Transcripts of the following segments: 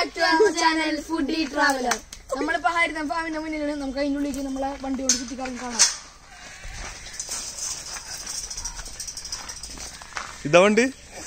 back to our channel Foodie Traveler. നമ്മളിപ്പോ ഹരിതം ഫാമിന്റെ മുന്നിലാണ്. നമുക്ക് അതിൻ്റെ ഉള്ളിലേക്ക് നമ്മളെ വണ്ടി കൊണ്ട് ചുറ്റിക്കറങ്ങി കാണാം. ഇതാ വണ്ടി.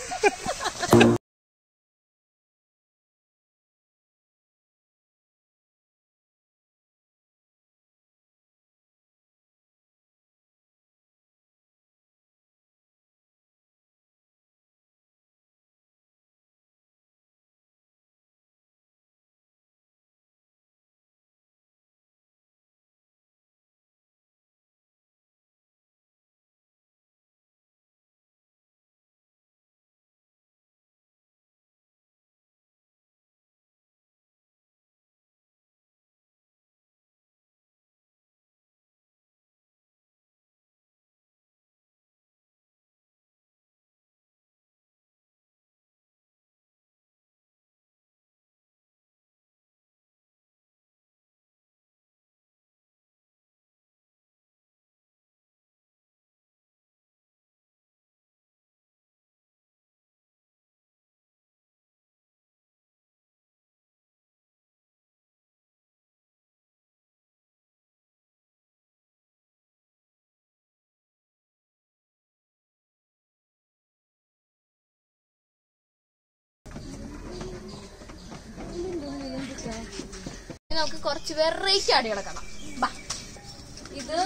നമുക്ക് കുറച്ച് വെറൈറ്റി ആടുകളെ കാണാം. ഇത്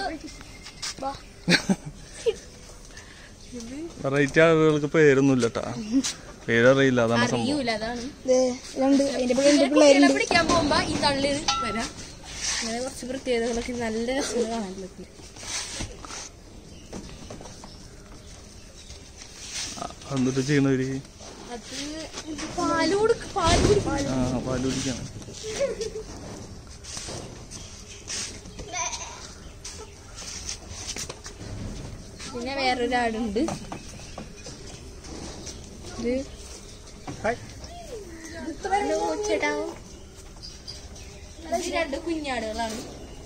വെറൈറ്റി ആളുകൾക്ക് പേരൊന്നുമില്ലട്ടാ, പേരറിയില്ല, അതാണ് അറിയൂല. അതാണ് പിടിക്കാൻ പോകുമ്പോ ഈ തള്ളി വരാം. അങ്ങനെ കുറച്ച് പ്രത്യേകതകളൊക്കെ നല്ല രസം കാണാൻ. എന്നിട്ട് ചെയ്യണവര് അത് പാല് കുടിക്കാണ്. പിന്നെ വേറൊരാടുണ്ട്. ഇത് രണ്ട് കുഞ്ഞാടുകളാണ്.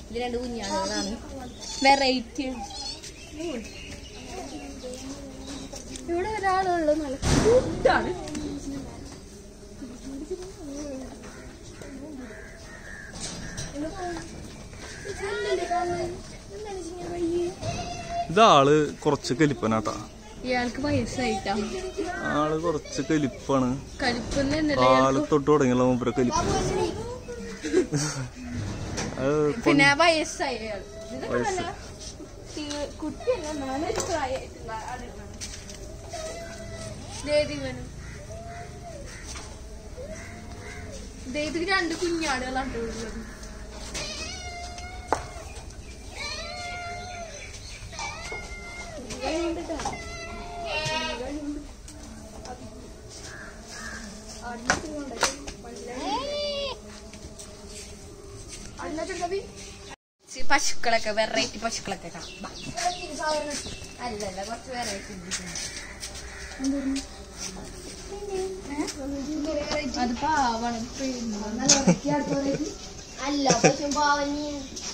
വെറൈറ്റി. ഇവിടെ ഒരാളുള്ളത് നല്ല ഫുഡാണ്. ഇതാള് കുറച്ച് കലിപ്പനാട്ടാ. ഇയാൾക്ക് വയസ്സായിട്ടാ. ആള് കുറച്ച് കലിപ്പാണ്. കലിപ്പ് തൊട്ട് തുടങ്ങിയുള്ള മുമ്പ് കലിപ്പ്. പിന്നെ വയസ്സായ കുട്ടിയല്ല, രണ്ട് കുഞ്ഞാടുകളാണ് ഉള്ളത്. പശുക്കളൊക്കെ വെറൈറ്റി പശുക്കളൊക്കെ കാണാം. അല്ലല്ല, കുറച്ച് വെറൈറ്റി. അത് പാവാണ്. അല്ല പശു പാവനി.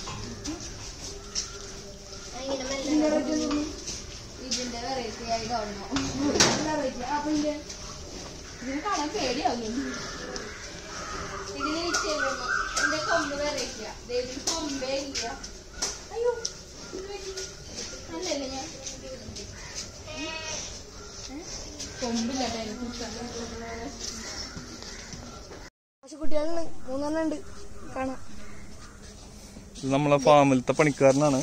ഇതിന്റെ വെറൈറ്റി ആയി കാണുന്നു. ഇതിനെ കാണാൻ പേടിയാവുന്നു. ഇതിന് എന്റെ കൊമ്പ് വെറൈറ്റിയാ. ഇതിന് കൊമ്പേ ഇല്ല. അയ്യോ അല്ലല്ലേ, ഞാൻ കൊമ്പില്ല. പശുക്കുട്ടികളുണ്ട്, 3 ഉണ്ട് കാണാം. നമ്മളെ ഫാമിലത്തെ പണിക്കാരനാണ്.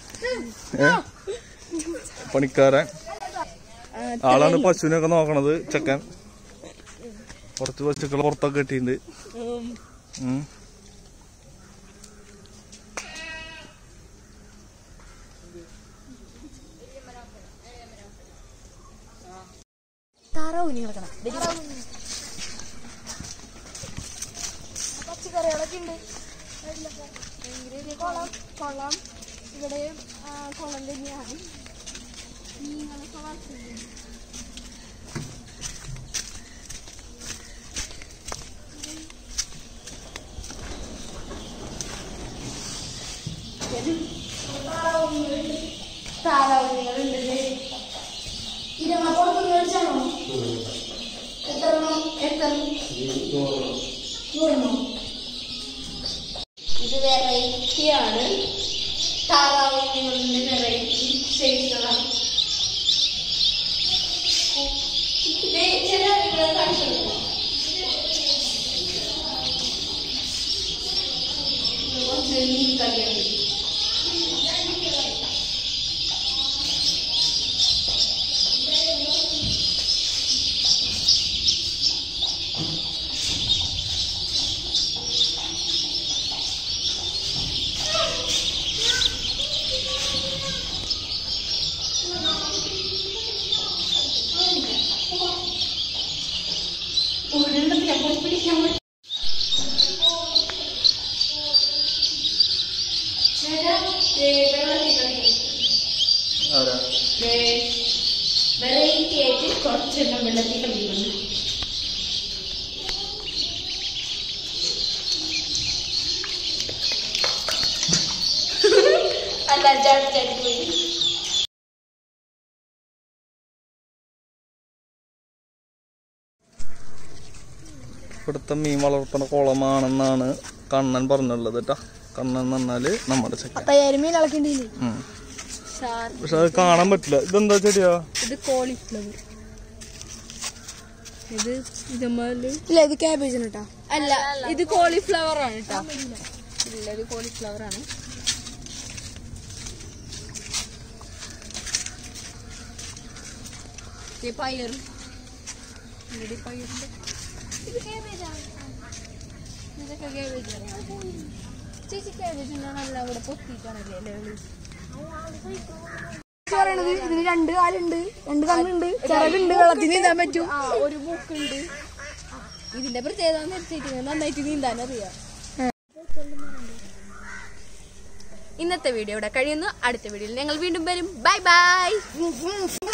പണിക്കാരൻ ആളാണ് പശുവിനൊക്കെ നോക്കണത്. ചെക്കൻ കുറച്ച് പശുക്കൾ പുറത്തൊക്കെ കെട്ടിയിട്ടുണ്ട്. പച്ചക്കറികളൊക്കെ ഉണ്ട്. കൊളം ഇവിടെ കുളം തന്നെയാണ്. മീനുകളൊക്കെ വളർത്തുന്നുണ്ട്. താറാവുകളുണ്ട്. ഇരുമ കൊടുക്കുന്ന എത്ര കളിയാണ്. വെറൈറ്റി ആയിട്ട് കുറച്ചെണ്ണം വെള്ളത്തിൽ കളിക്കുന്നു. അല്ല പോയി. ഇവിടുത്തെ മീൻ വളർത്തുന്ന കുളമാണെന്നാണ് കണ്ണൻ പറഞ്ഞുള്ളത് കേട്ടാ. കണ്ണൻ എന്ന് പറഞ്ഞാല് നമ്മുടെ ചെക്കൻ. പക്ഷെ അത് കാണാൻ പറ്റില്ല. ഇതെന്താ ചെടിയാ? ഇത് കോളിഫ്ലവർ. ഇത് ക്യാബേജ് കേട്ടോ. അല്ല, ഇത് കോളിഫ്ലവർ ആണ് കേട്ടോ. ഇല്ല, ഇത് കോളിഫ്ലവർ ആണ്. പയർ. ഇതൊക്കെ ക്യാബേജ്. ചേച്ചി ക്യാബേജ് നല്ല അവിടെ പൊത്തിട്ടാണല്ലേ പറയണത്. ഇതിന് 2 കാലുണ്ട്, 2 കണ്ണുണ്ട്, ചിറകുണ്ട്, വെള്ളത്തിൽ നീന്താൻ പറ്റും, ഒരു മൂക്കുണ്ട്. ഇതിന്റെ പ്രത്യേകത നന്നായിട്ട് നീന്താൻ അറിയാം. ഇന്നത്തെ വീഡിയോ ഇവിടെ കഴിയുന്നു. അടുത്ത വീഡിയോയിൽ ഞങ്ങൾ വീണ്ടും വരും. Bye by.